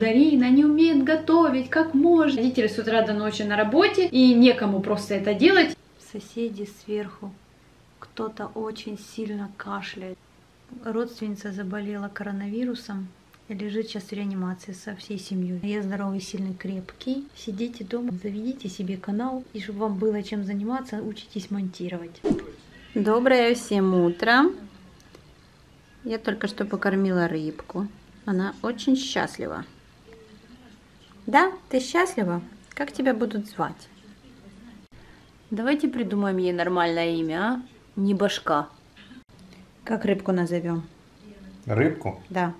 Дарина не умеет готовить, как можно. Родители с утра до ночи на работе, и некому просто это делать. Соседи сверху. Кто-то очень сильно кашляет. Родственница заболела коронавирусом и лежит сейчас в реанимации со всей семьей. Я здоровый, сильный, крепкий. Сидите дома, заведите себе канал, и чтобы вам было чем заниматься, учитесь монтировать. Доброе всем утро. Я только что покормила рыбку. Она очень счастлива. Да, ты счастлива? Как тебя будут звать? Давайте придумаем ей нормальное имя, а? Не башка. Как рыбку назовем? Рыбку? Да.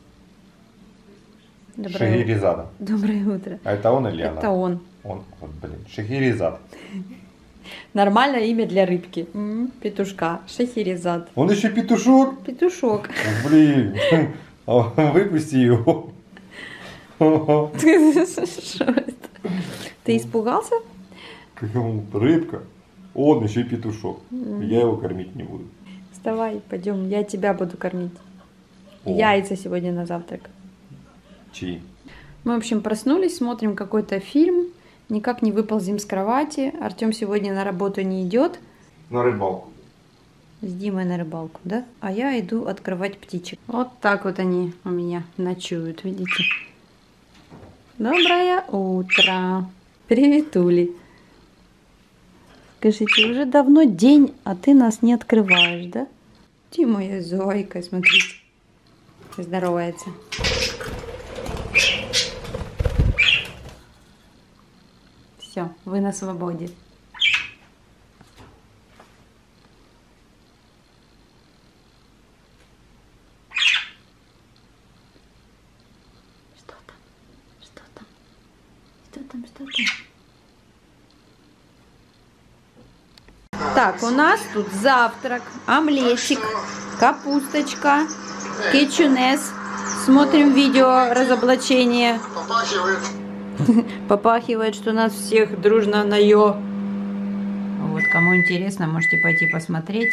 Шахерезада. Доброе утро. А это он или она? Это он. Он, вот, блин, Шахерезад. Нормальное имя для рыбки. Петушка. Шахерезад. Он еще петушок? Петушок. Блин, выпусти его. Что это? Ты испугался? Рыбка. Он еще петушок. Я его кормить не буду. Вставай, пойдем, я тебя буду кормить. О. Яйца сегодня на завтрак. Чьи? Мы, в общем, проснулись, смотрим какой-то фильм, никак не выползем с кровати. Артем сегодня на работу не идет. На рыбалку. С Димой на рыбалку, да? А я иду открывать птичек. Вот так вот они у меня ночуют, видите? Доброе утро. Приветули. Скажите, уже давно день, а ты нас не открываешь, да? Ты моя зойка, смотрите. Здоровается. Все, вы на свободе. Что там? Что там? Что там? Что там? Так, у нас тут завтрак, омлетик, капусточка, кетчунес. Смотрим видео разоблачения. Попахивает, что нас всех дружно на ё. Вот, кому интересно, можете пойти посмотреть.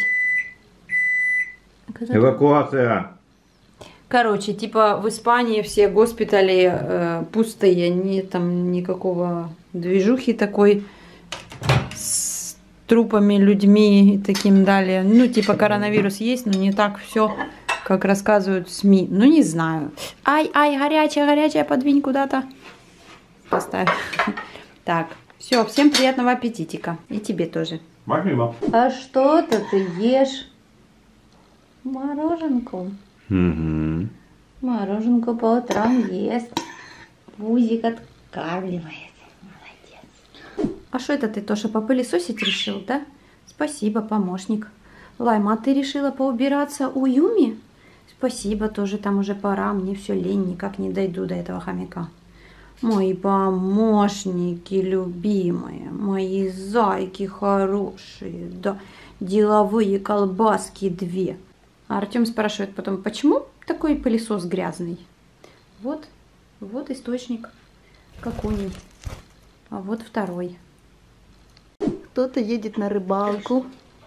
Эвакуация. Короче, типа в Испании все госпитали пустые, нет там никакого движухи такой с трупами, людьми и таким далее. Ну, типа коронавирус есть, но не так все, как рассказывают СМИ. Ну, не знаю. Ай, горячая, горячая, подвинь куда-то. Поставь. Так, все, всем приятного аппетитика. И тебе тоже. Максима. А что-то ты ешь? Мороженку. Угу. Мороженку по утрам ест. Пузик откармливает. Молодец. А что это ты, Тоша, попылесосить решил, да? Спасибо, помощник. Лайма, а ты решила поубираться у Юми? Спасибо, тоже там уже пора. Мне все лень, никак не дойду до этого хомяка. Мои помощники любимые, мои зайки хорошие, да, деловые колбаски 2. А Артем спрашивает потом, почему такой пылесос грязный? Вот источник, как у них. А вот второй. Кто-то едет на рыбалку.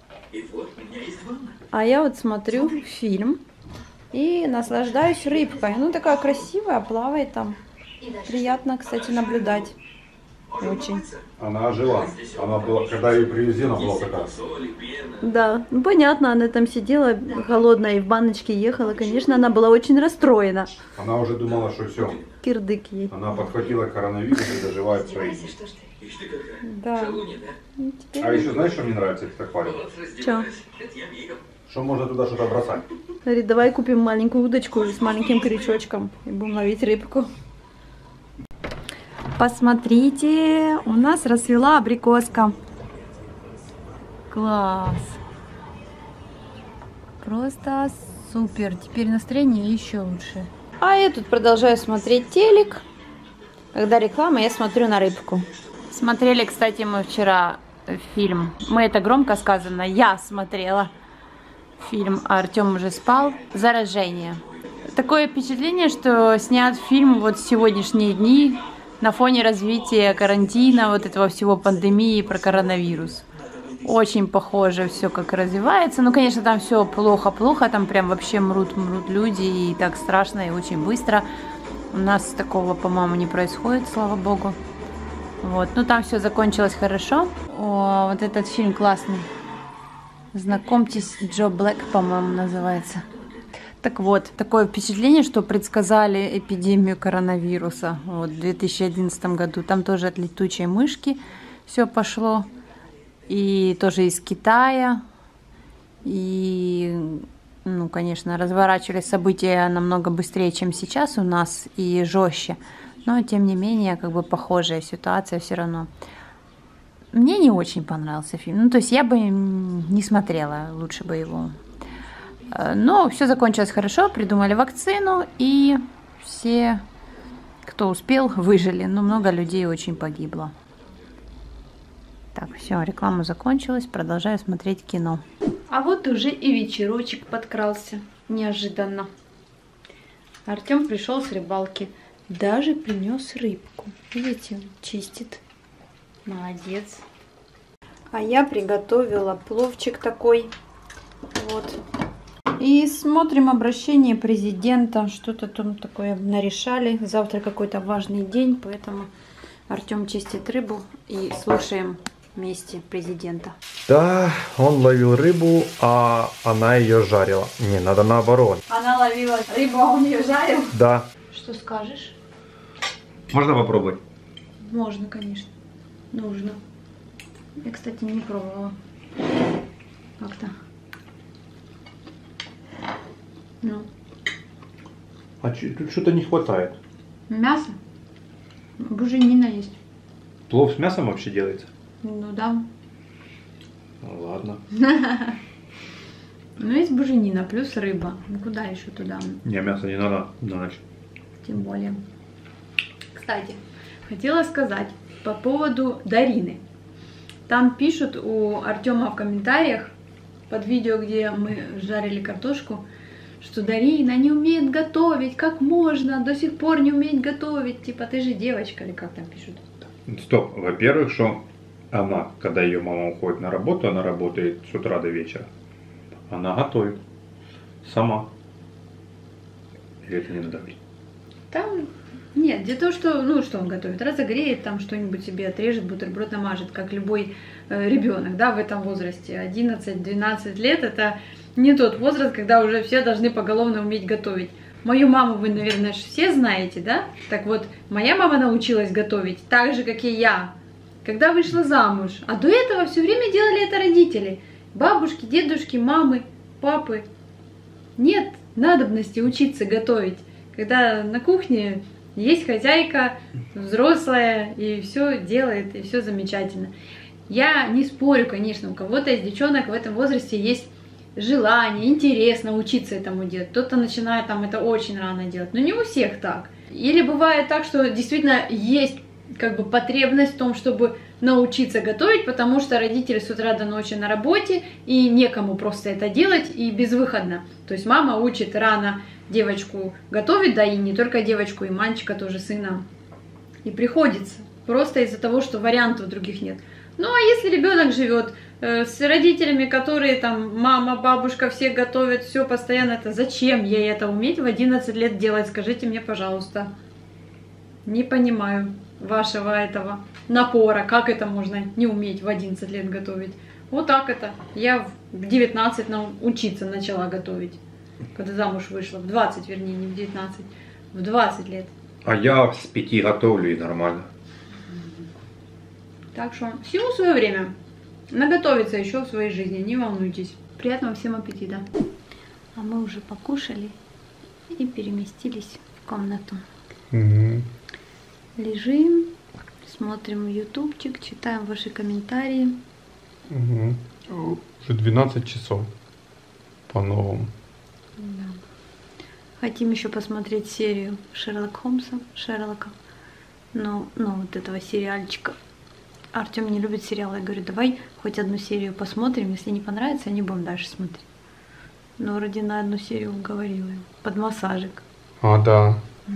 А я вот смотрю фильм и наслаждаюсь рыбкой. Ну, такая красивая, плавает там. Приятно, кстати, наблюдать. Очень. Она ожила. Она была, когда ее привезли, она была такая. Да, ну понятно, она там сидела голодная и в баночке ехала. Конечно, она была очень расстроена. Она уже думала, что все. Кирдык ей. Она подхватила коронавирус и доживает свои дни. Да. А еще знаешь, что мне нравится в аквариуме? Че? Что можно туда что-то бросать. Говорит, давай купим маленькую удочку с маленьким крючочком и будем ловить рыбку. Посмотрите, у нас расцвела абрикоска. Класс. Просто супер. Теперь настроение еще лучше. А я тут продолжаю смотреть телек. Когда реклама, я смотрю на рыбку. Смотрели, кстати, мы вчера фильм. Мы, это громко сказано, я смотрела фильм, а Артем уже спал. «Заражение». Такое впечатление, что снят фильм вот в сегодняшние дни на фоне развития карантина, вот этого всего пандемии про коронавирус. Очень похоже все, как развивается. Ну, конечно, там все плохо-плохо, там прям вообще мрут люди, и так страшно, и очень быстро. У нас такого, по-моему, не происходит, слава богу. Вот, ну там все закончилось хорошо. О, вот этот фильм классный. Знакомьтесь, Джо Блэк, по-моему, называется. Так вот, такое впечатление, что предсказали эпидемию коронавируса вот, в 2011 году. Там тоже от летучей мышки все пошло. И тоже из Китая. И, ну, конечно, разворачивались события намного быстрее, чем сейчас у нас, и жестче. Но, тем не менее, как бы похожая ситуация все равно. Мне не очень понравился фильм. Ну, то есть я бы не смотрела, лучше бы его. Но все закончилось хорошо, придумали вакцину, и все, кто успел, выжили. Но много людей очень погибло. Так, все, реклама закончилась, продолжаю смотреть кино. А вот уже и вечерочек подкрался, неожиданно. Артем пришел с рыбалки, даже принес рыбку. Видите, чистит. Молодец. А я приготовила пловчик такой. Вот. И смотрим обращение президента. Что-то там такое нарешали. Завтра какой-то важный день, поэтому Артем чистит рыбу и слушаем вместе президента. Да, он ловил рыбу, а она ее жарила. Не, надо наоборот. Она ловила рыбу, а он ее жарил? Да. Что скажешь? Можно попробовать? Можно, конечно. Нужно. Я, кстати, не пробовала. Как-то. Ну. А тут что-то не хватает. Мясо? Буженина есть. Плов с мясом вообще делается? Ну да. Ну, ладно. Ну есть буженина плюс рыба. Ну куда еще туда? Не, мясо не надо на ночь. Тем более. Кстати, хотела сказать по поводу Дарины. Там пишут у Артема в комментариях под видео, где мы жарили картошку, что Дарина не умеет готовить, как можно до сих пор не умеет готовить, типа ты же девочка, или как там пишут. Стоп, во-первых, что она, когда ее мама уходит на работу, она работает с утра до вечера, она готовит сама. Или это не надо говорить? Там нет, дело в том, что, ну, что он готовит, разогреет, там что-нибудь себе отрежет, бутерброд намажет, как любой ребенок, да, в этом возрасте, 11-12 лет, это не тот возраст, когда уже все должны поголовно уметь готовить. Мою маму вы, наверное, все знаете, да? Так вот, моя мама научилась готовить так же, как и я, когда вышла замуж. А до этого все время делали это родители. Бабушки, дедушки, мамы, папы. Нет надобности учиться готовить, когда на кухне есть хозяйка взрослая и все делает, и все замечательно. Я не спорю, конечно, у кого-то из девчонок в этом возрасте есть желание, интерес научиться этому делать. Кто-то начинает там это очень рано делать, но не у всех так. Или бывает так, что действительно есть как бы потребность в том, чтобы научиться готовить, потому что родители с утра до ночи на работе, и некому просто это делать, и безвыходно. То есть мама учит рано девочку готовить, да и не только девочку, и мальчика тоже, сына. И приходится, просто из-за того, что вариантов других нет. Ну а если ребенок живет с родителями, которые там мама, бабушка, все готовят, все постоянно, это зачем ей это уметь в 11 лет делать, скажите мне, пожалуйста. Не понимаю вашего этого напора, как это можно не уметь в 11 лет готовить. Вот так это. Я в 19 учиться начала готовить, когда замуж вышла, в 20, вернее, не в 19, в 20 лет. А я с 5 готовлю и нормально. Так что всему свое время. Наготовиться еще в своей жизни, не волнуйтесь. Приятного всем аппетита. А мы уже покушали и переместились в комнату. Угу. Лежим, смотрим ютубчик, читаем ваши комментарии. Угу. Уже 12 часов по-новому. Да. Хотим еще посмотреть серию Шерлока. Ну, вот этого сериальчика. Артем не любит сериалы. Я говорю, давай хоть одну серию посмотрим. Если не понравится, не будем дальше смотреть. Но вроде на одну серию уговорила его. Под массажик. А, да.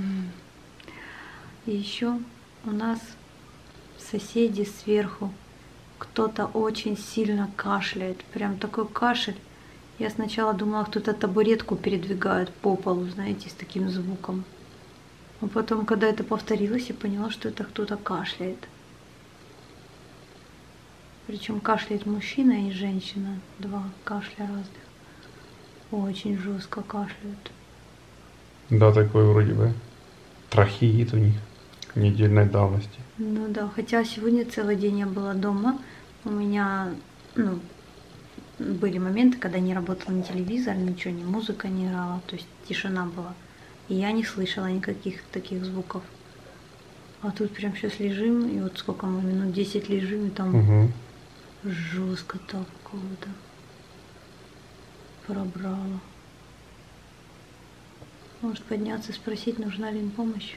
И еще у нас соседи сверху. Кто-то очень сильно кашляет. Прям такой кашель. Я сначала думала, кто-то табуретку передвигает по полу, знаете, с таким звуком. А потом, когда это повторилось, я поняла, что это кто-то кашляет. Причем кашляет мужчина и женщина. Два кашля разных. Очень жестко кашляют. Да, такой вроде бы трахеит у них недельной давности. Ну да, хотя сегодня целый день я была дома. У меня, ну, были моменты, когда не работал ни телевизор, ничего, ни музыка не играла. То есть тишина была. И я не слышала никаких таких звуков. А тут прям сейчас лежим, и вот сколько мы, минут 10 лежим, и там жестко так кого-то пробрало. Может подняться, спросить, нужна ли им помощь?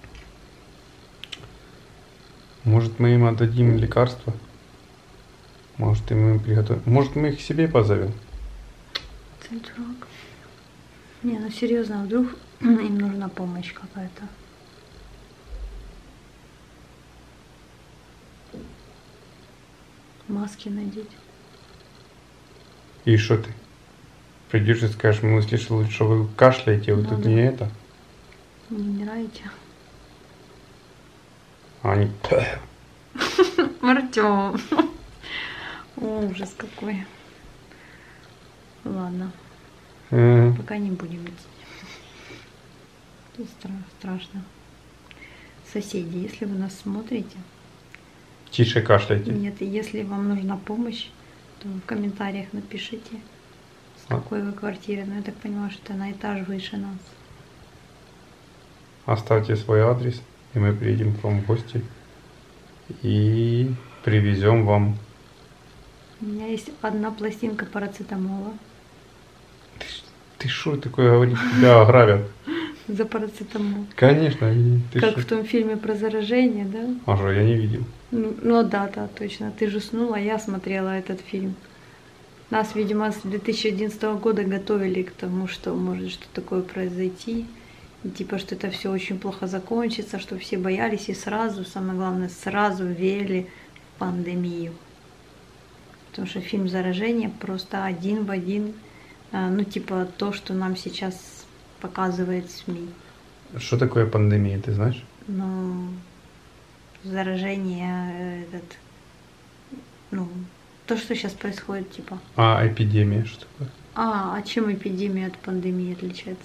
Может, мы им отдадим лекарства? Может, им приготовим? Может, мы их к себе позовем? Ты дурак. Не, ну серьезно, вдруг им нужна помощь какая-то. Маски надеть. И что ты? Придешь и скажешь, мы услышали, что вы кашляете, вы Ну тут да. не это? Не умираете? А они... Артём. Ужас какой. Ладно, пока не будем идти. Тут страшно. Соседи, если вы нас смотрите, Тише кашляйте. нет, если вам нужна помощь, то в комментариях напишите, с какой вы квартиры. Но я так понимаю, что это на этаж выше нас. Оставьте свой адрес, и мы приедем к вам в гости и привезем вам. У меня есть одна пластинка парацетамола. Ты что такое говоришь? Тебя ограбят. За парацетамол. Конечно. Ты Как шо? в том фильме про заражение, да? А что, я не видел. Ну да, точно. Ты же уснула, я смотрела этот фильм. Нас, видимо, с 2011 года готовили к тому, что может что такое произойти. И типа, что это все очень плохо закончится, что все боялись и сразу, самое главное, сразу верили в пандемию. Потому что фильм «Заражение» просто один в один, ну типа то, что нам сейчас показывает СМИ. Что такое пандемия, ты знаешь? Ну, заражение, ну, то, что сейчас происходит, типа. А эпидемия что такое? А чем эпидемия от пандемии отличается?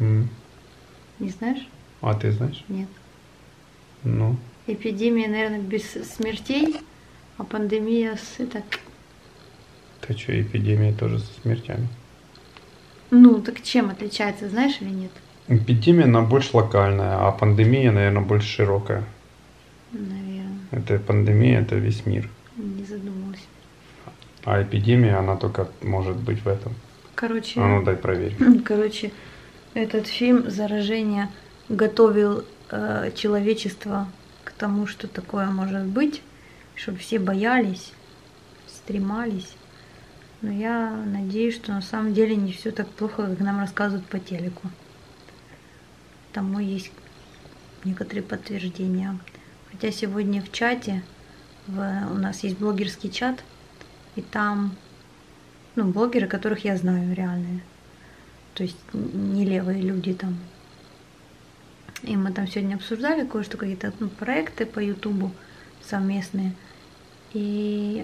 Не знаешь? А ты знаешь? Нет. Ну. Эпидемия, наверное, без смертей, а пандемия с это. Ты что, эпидемия тоже со смертями? Ну, так чем отличается, знаешь или нет? Эпидемия, она больше локальная, а пандемия, наверное, больше широкая. Наверное. Это пандемия, это весь мир. Не задумалась. А эпидемия, она только может быть в этом. Короче. А ну дай проверь. Короче, этот фильм «Заражение» готовил человечество к тому, что такое может быть, чтобы все боялись, стремались. Но я надеюсь, что на самом деле не все так плохо, как нам рассказывают по телеку. Тому есть некоторые подтверждения. Хотя сегодня в чате, у нас есть блогерский чат, и там, ну, блогеры, которых я знаю, реальные. То есть не левые люди там. И мы там сегодня обсуждали кое-что, какие-то проекты по Ютубу совместные. И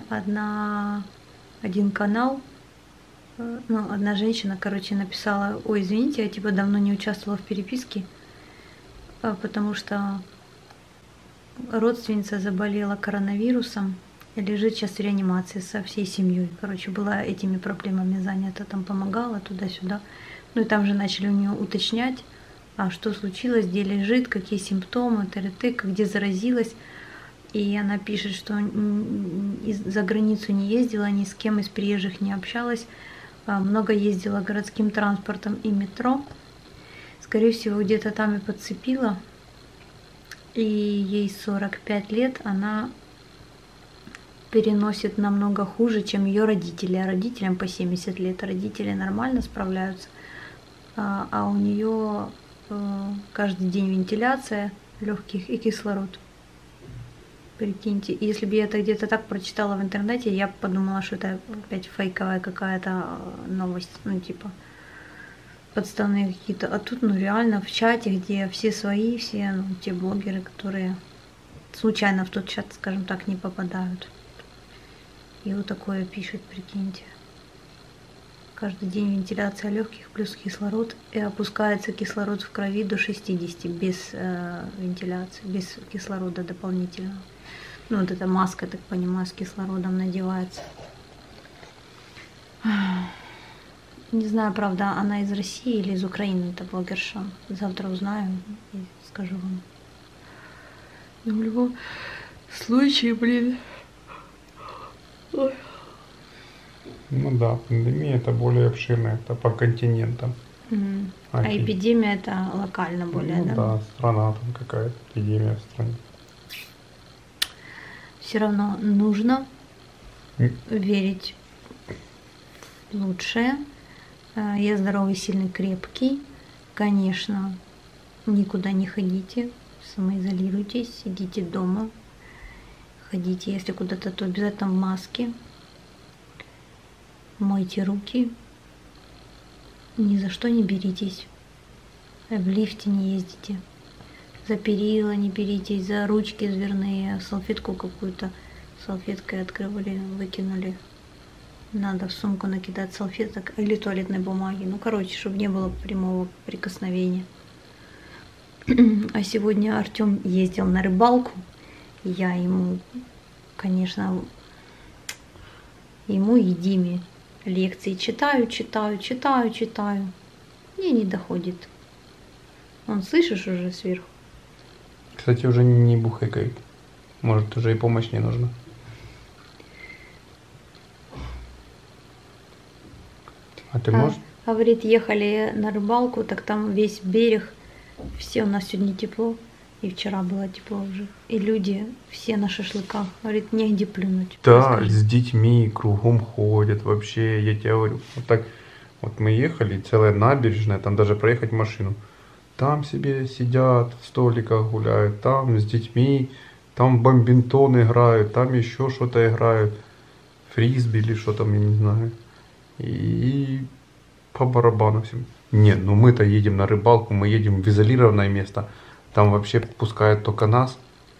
один канал, ну, одна женщина, короче, написала: ой, извините, я типа давно не участвовала в переписке, потому что родственница заболела коронавирусом и лежит сейчас в реанимации со всей семьей. Короче, была этими проблемами занята, там помогала туда-сюда. Ну и там же начали у нее уточнять, а что случилось, где лежит, какие симптомы, где заразилась. И она пишет, что за границу не ездила, ни с кем из приезжих не общалась, много ездила городским транспортом и метро. Скорее всего, где-то там и подцепила. И ей 45 лет, она переносит намного хуже, чем ее родители. А родителям по 70 лет. Родители нормально справляются, а у нее каждый день вентиляция легких и кислород. Прикиньте, и если бы я это где-то так прочитала в интернете, я бы подумала, что это опять фейковая какая-то новость, ну типа. подставные какие-то. А тут, ну, реально в чате, где все свои, все, ну, те блогеры, которые случайно в тот чат, скажем так, не попадают. И вот такое пишет, прикиньте. Каждый день вентиляция легких плюс кислород, и опускается кислород в крови до 60 без вентиляции, без кислорода дополнительного. Ну, вот эта маска, так понимаю, с кислородом надевается. Не знаю, правда, она из России или из Украины, эта блогерша. Завтра узнаю и скажу вам. Но в любом случае, блин. Ой. Ну да, пандемия это более обширная, это по континентам. А эпидемия это локально более, ну, да? Да, страна там какая-то, эпидемия в стране. Все равно нужно верить в лучшее. Я здоровый, сильный, крепкий. Конечно, никуда не ходите, самоизолируйтесь, сидите дома. Ходите, если куда-то, то обязательно в маске. Мойте руки. Ни за что не беритесь. В лифте не ездите. За перила не беритесь, за ручки дверные, салфетку какую-то салфеткой открывали, выкинули. Надо в сумку накидать салфеток или туалетной бумаги. Ну, короче, чтобы не было прямого прикосновения. А сегодня Артем ездил на рыбалку. Я ему, конечно, ему и Диме лекции читаю. И не доходит. Он, слышишь, уже сверху? Кстати, уже не бухайкает. Может, уже и помощь не нужна. А ты можешь? Говорит, ехали на рыбалку, так там весь берег, все у нас сегодня тепло, и вчера было тепло уже. И люди все на шашлыках. Говорит, негде плюнуть. Да, Расскажи. с детьми кругом ходят вообще, я тебе говорю. Вот так, вот мы ехали, целая набережная, там даже проехать машину. Там себе сидят, в столиках гуляют, там с детьми, там в бомбинтон играют, там еще что-то играют. Фрисби или что там, я не знаю. И по барабану всем. Нет, ну мы-то едем на рыбалку, мы едем в изолированное место. Там вообще пускают только нас.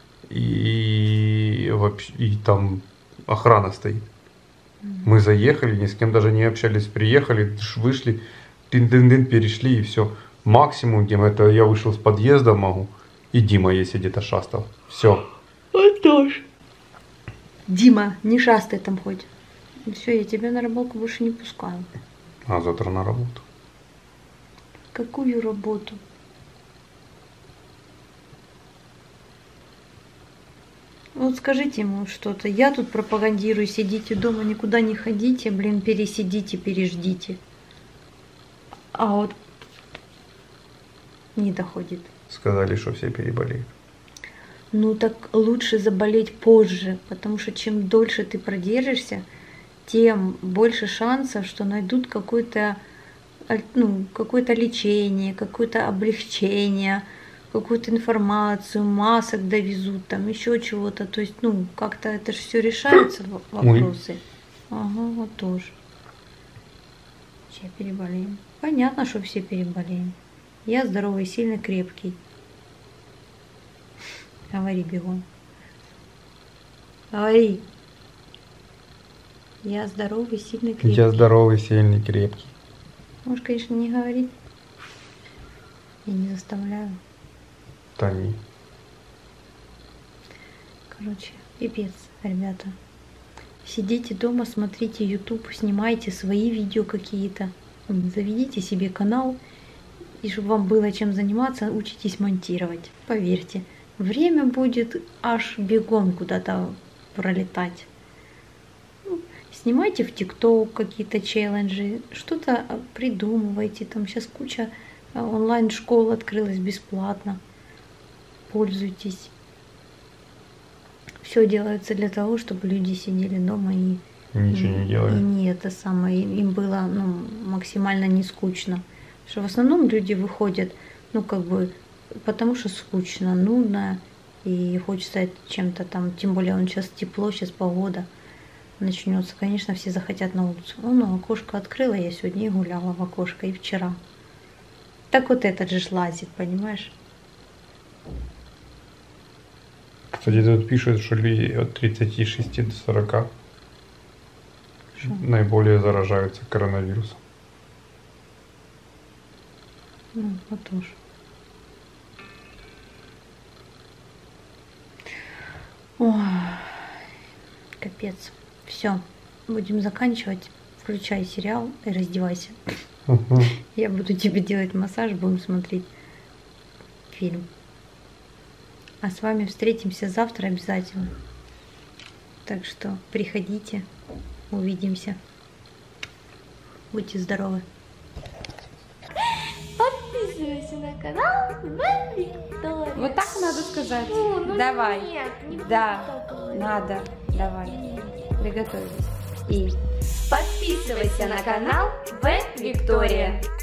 И там охрана стоит. Мы заехали, ни с кем даже не общались, приехали, вышли, тын-тын-тын, перешли и все. Максимум, где это я вышел с подъезда могу, и Дима если где-то шастал. Все. Он тоже. Дима, не шастай там хоть. Все, я тебя на рыбалку больше не пускаю. А завтра на работу. Какую работу? Вот скажите ему что-то. Я тут пропагандирую, сидите дома, никуда не ходите, блин, пересидите, переждите. А вот не доходит. Сказали, что все переболеют. Ну так лучше заболеть позже, потому что чем дольше ты продержишься, тем больше шансов, что найдут какое-то лечение, какое-то облегчение, какую-то информацию, масок довезут, там еще чего-то. То есть, как-то это же все решается, вопросы. Ага, вот тоже. Все переболеем. Понятно, что все переболеем. Я здоровый, сильный, крепкий. Говори бегом. Говори. Я здоровый, сильный, крепкий. Я здоровый, сильный, крепкий. Можешь, конечно, не говорить. Я не заставляю. Да не. Короче, пипец, ребята. Сидите дома, смотрите YouTube, снимайте свои видео какие-то. Заведите себе канал. И чтобы вам было чем заниматься, учитесь монтировать. Поверьте, время будет аж бегом куда-то пролетать. Снимайте в ТикТок какие-то челленджи, что-то придумывайте. Там сейчас куча онлайн-школ открылась бесплатно. Пользуйтесь. Все делается для того, чтобы люди сидели дома и ничего не делали. И не это самое, им было максимально не скучно. Что в основном люди выходят, потому что скучно, нудно, и хочется чем-то там, тем более сейчас тепло, сейчас погода начнется, конечно, все захотят на улицу. Окошко открыла, я сегодня и гуляла в окошко, и вчера. Так вот этот же лазит, понимаешь? Кстати, тут пишут, что люди от 36 до 40 наиболее заражаются коронавирусом. Ну, вот уж. Ой, капец. Все, будем заканчивать. Включай сериал и раздевайся. Я буду тебе делать массаж, будем смотреть фильм. А с вами встретимся завтра обязательно. Так что приходите, увидимся. Будьте здоровы. Подписывайся на канал Виктория. Вот так надо сказать. Ну, Давай. Нет, не Да, буду так говорить. надо. Давай. Приготовились. И Подписывайся на канал Виктория.